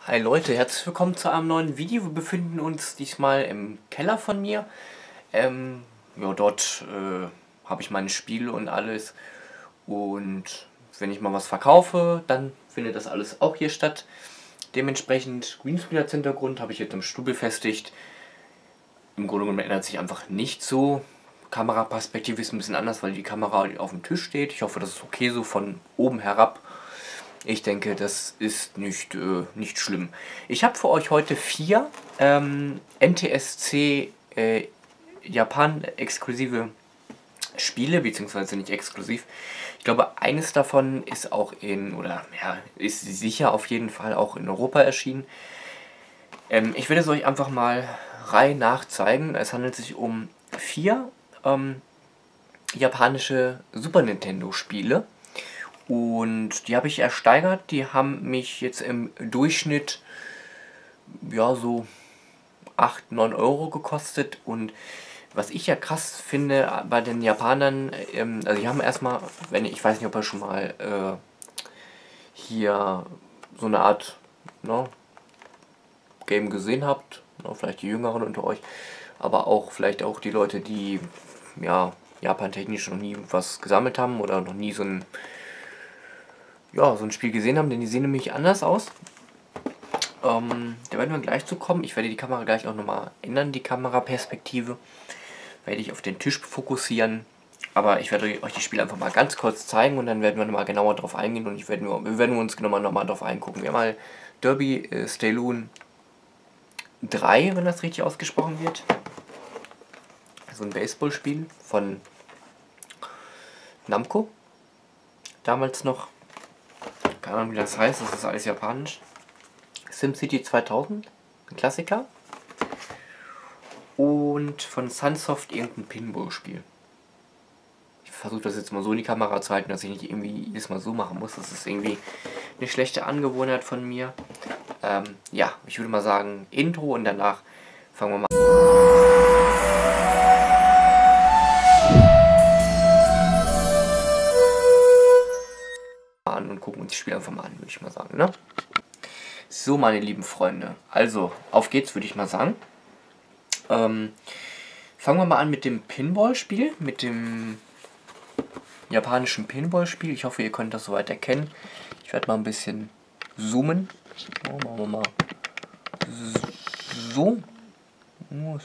Hi Leute, herzlich willkommen zu einem neuen Video. Wir befinden uns diesmal im Keller von mir. Ja, dort habe ich meine Spiele und alles. Und wenn ich mal was verkaufe, dann findet das alles auch hier statt. Dementsprechend Greenscreen als Hintergrund habe ich jetzt im Stuhl befestigt. Im Grunde genommen ändert sich einfach nicht so. Kameraperspektive ist ein bisschen anders, weil die Kamera auf dem Tisch steht. Ich hoffe, das ist okay so von oben herab. Ich denke, das ist nicht schlimm. Ich habe für euch heute 4 NTSC Japan-exklusive Spiele, beziehungsweise nicht exklusiv. Ich glaube, eines davon ist auch ist sicher auf jeden Fall auch in Europa erschienen. Ich werde es euch einfach mal Reihe nach zeigen. Es handelt sich um 4 japanische Super Nintendo Spiele. Und die habe ich ersteigert. Die haben mich jetzt im Durchschnitt ja so 8, 9 Euro gekostet. Und was ich ja krass finde bei den Japanern, also die haben erstmal, ich weiß nicht, ob ihr schon mal hier so eine Art Game gesehen habt, vielleicht die Jüngeren unter euch, aber auch vielleicht auch die Leute, die ja japantechnisch noch nie was gesammelt haben oder noch nie so ein Spiel gesehen haben, denn die sehen nämlich anders aus. Da werden wir gleich zu kommen. Ich werde die Kamera gleich auch nochmal ändern, die Kameraperspektive. Werde ich auf den Tisch fokussieren. Aber ich werde euch die Spiele einfach mal ganz kurz zeigen und dann werden wir nochmal genauer drauf eingehen und wir werden uns nochmal drauf eingucken. Wir haben mal Derby Stalloon 3, wenn das richtig ausgesprochen wird. So ein Baseballspiel von Namco. Damals noch. Keine Ahnung, wie das heißt, das ist alles japanisch. SimCity 2000, ein Klassiker. Und von Sunsoft irgendein Pinball-Spiel. Ich versuche das jetzt mal so in die Kamera zu halten, dass ich nicht irgendwie jedes Mal so machen muss. Das ist irgendwie eine schlechte Angewohnheit von mir. Ja, ich würde mal sagen Intro und danach fangen wir mal an und gucken uns das Spiel einfach mal an, würde ich mal sagen, ne? So, meine lieben Freunde, also auf geht's, würde ich mal sagen. Fangen wir mal an mit dem Pinball-Spiel, mit dem japanischen Pinball-Spiel. Ich hoffe, ihr könnt das soweit erkennen. Ich werde mal ein bisschen zoomen. Oh, machen wir mal so. Oh,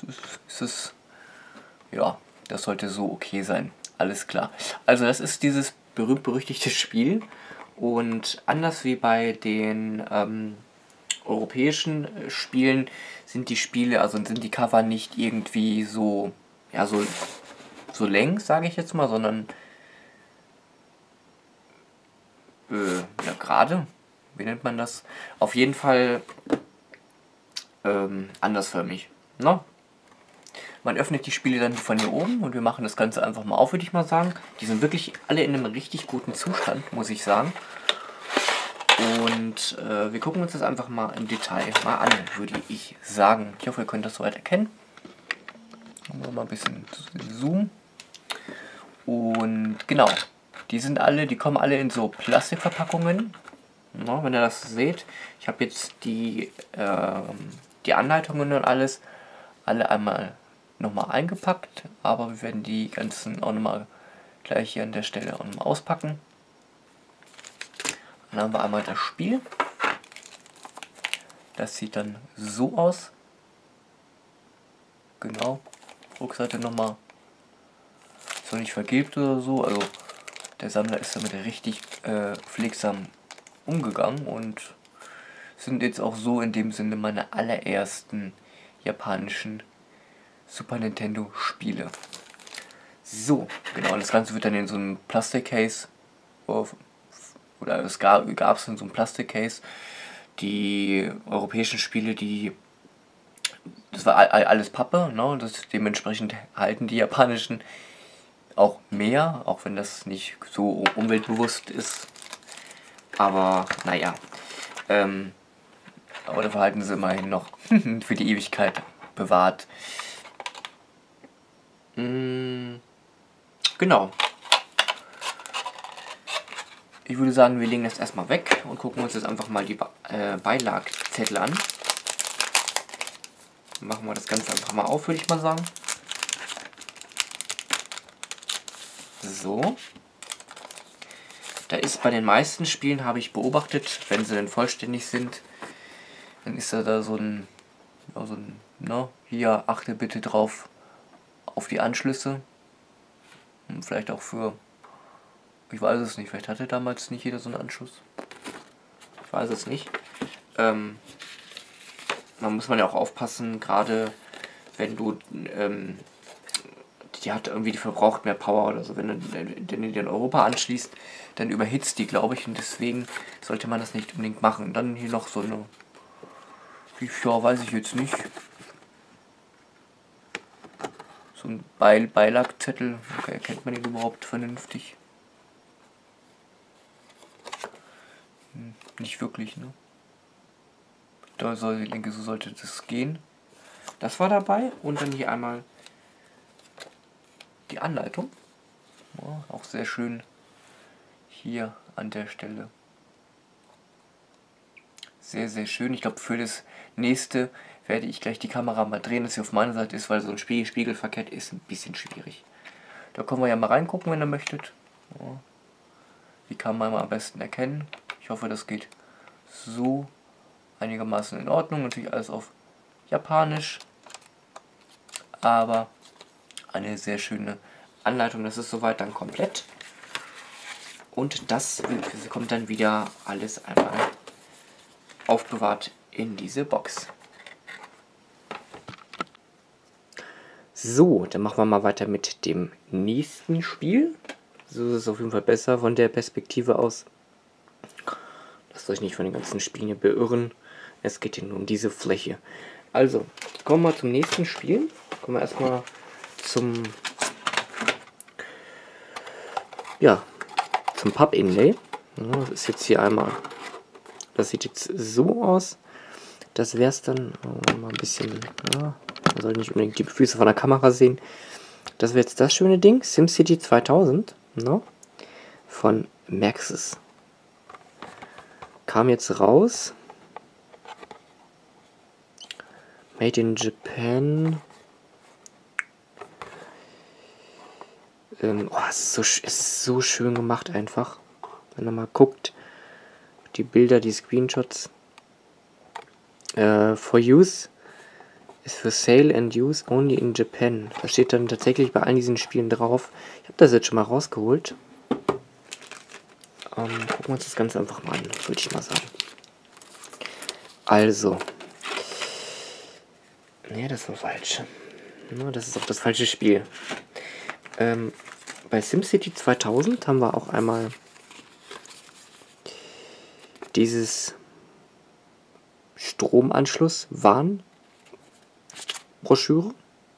ja, das sollte so okay sein. Alles klar. Also das ist dieses berühmt-berüchtigte Spiel. Und anders wie bei den europäischen Spielen sind die Spiele, also sind die Cover nicht irgendwie so, ja, so längs, sage ich jetzt mal, sondern ja, gerade, wie nennt man das? Auf jeden Fall andersförmig, ne? Man öffnet die Spiele dann von hier oben und wir machen das Ganze einfach mal auf, würde ich mal sagen. Die sind wirklich alle in einem richtig guten Zustand, muss ich sagen. Und wir gucken uns das einfach mal im Detail mal an, würde ich sagen. Ich hoffe, ihr könnt das soweit erkennen. Machen wir mal ein bisschen Zoom. Und genau, die kommen alle in so Plastikverpackungen. Ja, wenn ihr das seht, ich habe jetzt die Anleitungen und alles alle einmal nochmal eingepackt, aber wir werden die ganzen auch nochmal gleich hier an der Stelle auch nochmal auspacken. Dann haben wir einmal das Spiel. Das sieht dann so aus. Genau. Rückseite nochmal. Ist noch nicht vergilbt oder so. Also der Sammler ist damit richtig pflegsam umgegangen und sind jetzt auch so in dem Sinne meine allerersten japanischen Super Nintendo Spiele. So, genau, das Ganze wird dann in so einem Plastikcase oder es gab es in so einem Plastikcase. Die europäischen Spiele, das war alles Pappe, ne? Dementsprechend halten die japanischen auch mehr, auch wenn das nicht so umweltbewusst ist. Aber naja, aber dafür halten sie immerhin noch für die Ewigkeit bewahrt. Genau. Ich würde sagen, wir legen das erstmal weg und gucken uns jetzt einfach mal die Beilagzettel Zettel an. Machen wir das Ganze einfach mal auf, würde ich mal sagen. So. Da ist bei den meisten Spielen, habe ich beobachtet, wenn sie denn vollständig sind, dann ist da so ein, hier achte bitte drauf auf die Anschlüsse. Und vielleicht auch für, ich weiß es nicht, vielleicht hatte damals nicht jeder so einen Anschluss. Ich weiß es nicht. Man muss ja auch aufpassen, gerade wenn du, die hat irgendwie, die verbraucht mehr Power oder so. Wenn du die in Europa anschließt, dann überhitzt die, glaube ich, und deswegen sollte man das nicht unbedingt machen. Dann hier noch so eine, ja, weiß ich jetzt nicht. So ein Beilagzettel, okay, erkennt man den überhaupt vernünftig? Nicht wirklich, ne? Ich denke, so sollte das gehen. Das war dabei und dann hier einmal die Anleitung. Ja, auch sehr schön hier an der Stelle. Sehr, sehr schön. Ich glaube, für das nächste werde ich gleich die Kamera mal drehen, dass sie auf meiner Seite ist, weil so ein spiegelverkehrt ist ein bisschen schwierig. Da können wir ja mal reingucken, wenn ihr möchtet. Ja. Wie kann man am besten erkennen? Ich hoffe, das geht so einigermaßen in Ordnung. Natürlich alles auf Japanisch. Aber eine sehr schöne Anleitung. Das ist soweit dann komplett. Und das kommt dann wieder alles einmal aufbewahrt in diese Box. So, dann machen wir mal weiter mit dem nächsten Spiel. So ist es auf jeden Fall besser von der Perspektive aus. Lasst euch nicht von den ganzen Spielen hier beirren. Es geht hier nur um diese Fläche. Also, kommen wir zum nächsten Spiel. Kommen wir erstmal zum Pub-Inlay. Ja, das ist jetzt hier einmal. Das sieht jetzt so aus. Das wäre es dann. Mal ein bisschen. Ja, man soll nicht unbedingt die Füße von der Kamera sehen. Das wäre jetzt das schöne Ding. SimCity 2000. No? Von Maxis. Kam jetzt raus. Made in Japan. Es ist so schön gemacht einfach. Wenn ihr mal guckt. Die Bilder, die Screenshots. For use ist für Sale and Use only in Japan. Das steht dann tatsächlich bei all diesen Spielen drauf. Ich habe das jetzt schon mal rausgeholt. Gucken wir uns das Ganze einfach mal an, würde ich mal sagen. Also. Ne, das war falsch. Das ist auch das falsche Spiel. Bei SimCity 2000 haben wir auch einmal dieses Stromanschluss Warnbroschüre.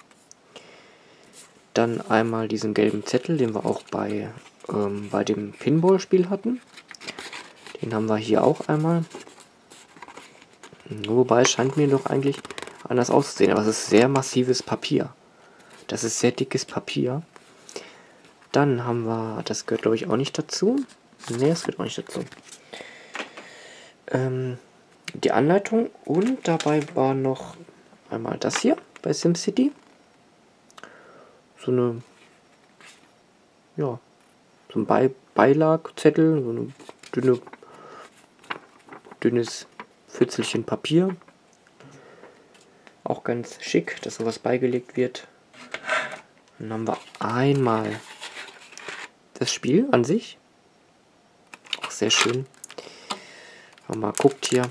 Dann einmal diesen gelben Zettel, den wir auch bei dem Pinball-Spiel hatten. Den haben wir hier auch einmal. Wobei, es scheint mir doch eigentlich anders auszusehen. Aber es ist sehr massives Papier. Das ist sehr dickes Papier. Dann haben wir, das gehört glaube ich auch nicht dazu. Ne, das gehört auch nicht dazu. Die Anleitung und dabei war noch einmal das hier bei SimCity. So eine, ja, so ein Beilagzettel, so ein dünnes Fützelchen Papier. Auch ganz schick, dass sowas beigelegt wird. Dann haben wir einmal das Spiel an sich. Auch sehr schön. Wenn man mal guckt hier.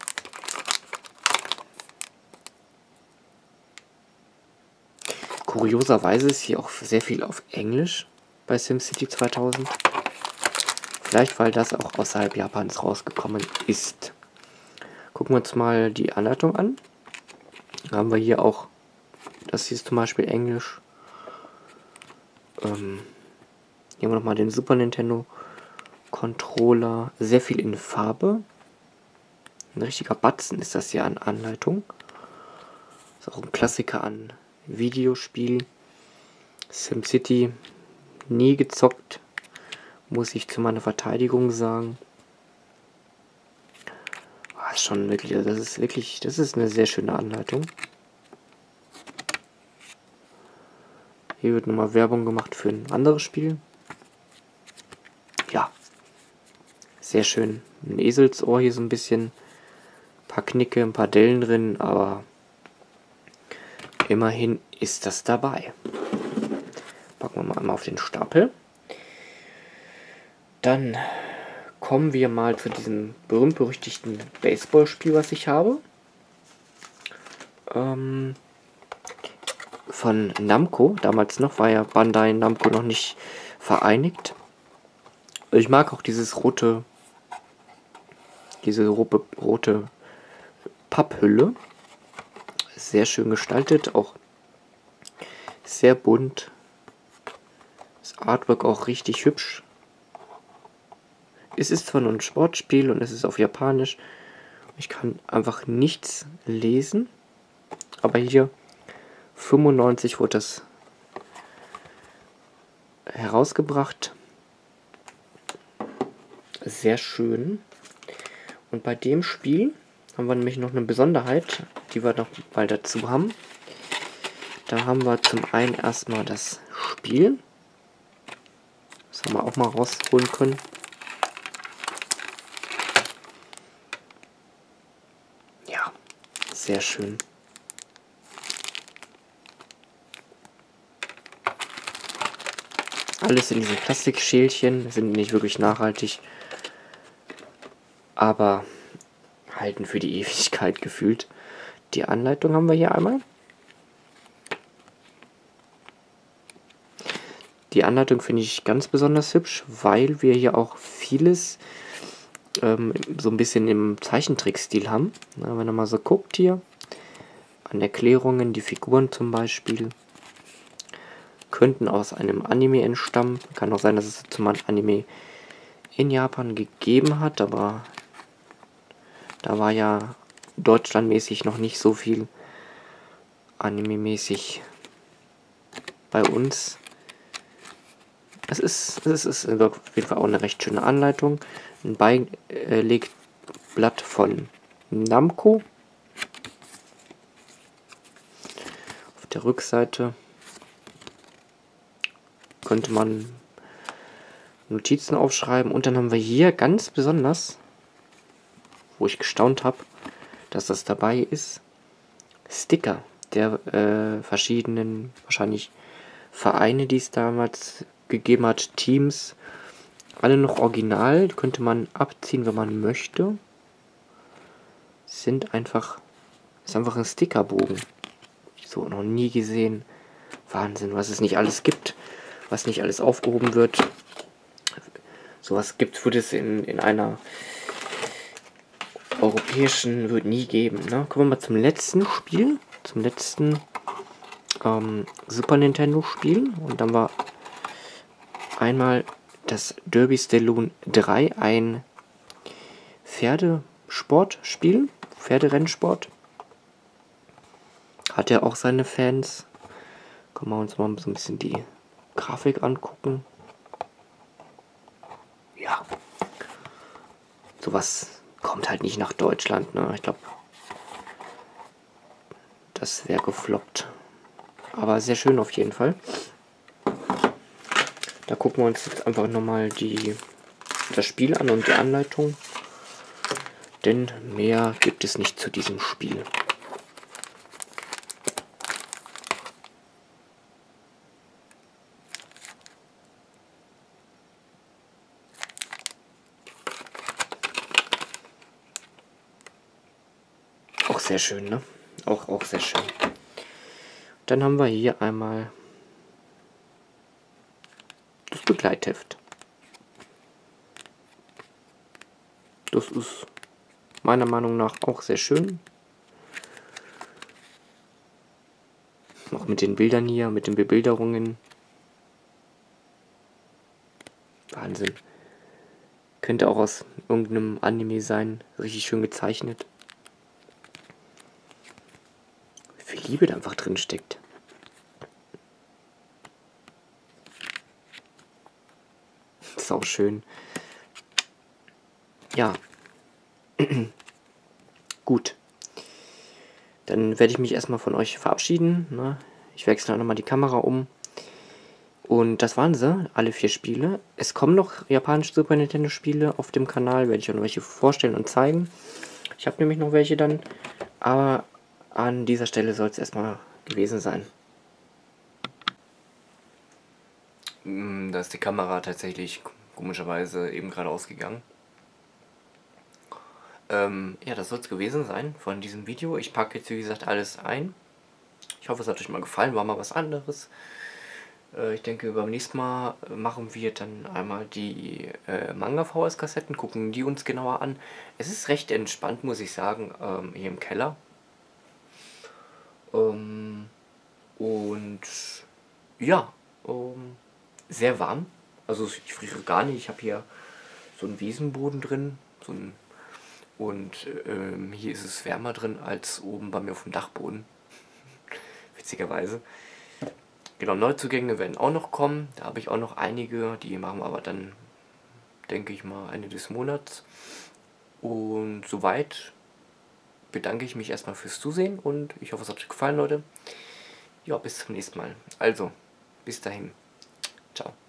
Kurioserweise ist hier auch sehr viel auf Englisch bei SimCity 2000. Vielleicht, weil das auch außerhalb Japans rausgekommen ist. Gucken wir uns mal die Anleitung an. Da haben wir hier auch, das hier ist zum Beispiel Englisch. Hier haben wir nochmal den Super Nintendo Controller. Sehr viel in Farbe. Ein richtiger Batzen ist das hier an Anleitung. Ist auch ein Klassiker an Videospiel. SimCity nie gezockt, muss ich zu meiner Verteidigung sagen. ist schon wirklich, das ist eine sehr schöne Anleitung. Hier wird nochmal Werbung gemacht für ein anderes Spiel. Ja, sehr schön. Ein Eselsohr hier so ein bisschen. Ein paar Knicke, ein paar Dellen drin, aber immerhin ist das dabei. Packen wir mal einmal auf den Stapel. Dann kommen wir mal zu diesem berühmt-berüchtigten Baseballspiel, was ich habe. Von Namco. Damals noch war ja Bandai Namco noch nicht vereinigt. Ich mag auch diese rote Papphülle. Sehr schön gestaltet, auch sehr bunt. Das Artwork auch richtig hübsch. Es ist zwar nur ein Sportspiel und es ist auf Japanisch. Ich kann einfach nichts lesen. Aber hier 95 wurde das herausgebracht. Sehr schön. Und bei dem Spiel haben wir nämlich noch eine Besonderheit, die wir noch mal dazu haben. Da haben wir zum einen erstmal das Spiel. Das haben wir auch mal rausholen können. Ja, sehr schön. Alles in diesen Plastikschälchen, sind nicht wirklich nachhaltig, aber halten für die Ewigkeit gefühlt. Die Anleitung haben wir hier einmal. Die Anleitung finde ich ganz besonders hübsch, weil wir hier auch vieles so ein bisschen im Zeichentrickstil haben. Na, wenn man mal so guckt hier, an Erklärungen, die Figuren zum Beispiel, könnten aus einem Anime entstammen. Kann auch sein, dass es zum Anime in Japan gegeben hat, aber da war ja deutschlandmäßig noch nicht so viel anime-mäßig bei uns. Es ist auf jeden Fall auch eine recht schöne Anleitung. Ein Beilegblatt von Namco. Auf der Rückseite könnte man Notizen aufschreiben. Und dann haben wir hier ganz besonders, wo ich gestaunt habe, dass das dabei ist, Sticker der verschiedenen, wahrscheinlich Vereine, die es damals gegeben hat, Teams, alle noch original, könnte man abziehen, wenn man möchte. Ist einfach ein Stickerbogen. So noch nie gesehen. Wahnsinn, was es nicht alles gibt, was nicht alles aufgehoben wird. Sowas wird es in einer europäischen, wird nie geben. Ne? Kommen wir mal zum letzten Spiel, zum letzten Super Nintendo Spiel. Und dann war einmal das Derby Stalloon 3, ein Pferdesportspiel, Pferderennsport. Hat er auch seine Fans. Können wir uns mal so ein bisschen die Grafik angucken. Ja. Sowas kommt halt nicht nach Deutschland, ne? Ich glaube, das wäre gefloppt. Aber sehr schön auf jeden Fall. Da gucken wir uns jetzt einfach nochmal das Spiel an und die Anleitung. Denn mehr gibt es nicht zu diesem Spiel. Auch sehr schön, ne? Auch sehr schön. Dann haben wir hier einmal das Begleitheft. Das ist meiner Meinung nach auch sehr schön. Auch mit den Bildern hier, mit den Bebilderungen. Wahnsinn. Könnte auch aus irgendeinem Anime sein. Richtig schön gezeichnet. Wie viel Liebe da einfach drin steckt. Das ist auch schön. Ja. Gut. Dann werde ich mich erstmal von euch verabschieden. Ne? Ich wechsle nochmal die Kamera um. Und das waren sie, alle 4 Spiele. Es kommen noch japanische Super Nintendo Spiele auf dem Kanal, werde ich auch noch welche vorstellen und zeigen. Ich habe nämlich noch welche dann, aber an dieser Stelle soll es erstmal gewesen sein. Da ist die Kamera tatsächlich komischerweise eben gerade ausgegangen. Ja, das soll es gewesen sein von diesem Video. Ich packe jetzt wie gesagt alles ein. Ich hoffe, es hat euch mal gefallen, war mal was anderes. Ich denke, beim nächsten Mal machen wir dann einmal die Manga-VHS-Kassetten, gucken die uns genauer an. Es ist recht entspannt, muss ich sagen, hier im Keller. Und ja, sehr warm. Also ich friere gar nicht. Ich habe hier so einen Wiesenboden drin. Und hier ist es wärmer drin als oben bei mir auf dem Dachboden. Witzigerweise. Genau, Neuzugänge werden auch noch kommen. Da habe ich auch noch einige. Die machen wir aber dann, denke ich mal, Ende des Monats. Und soweit bedanke ich mich erstmal fürs Zusehen und ich hoffe, es hat euch gefallen, Leute. Ja, bis zum nächsten Mal. Also, bis dahin. Ciao.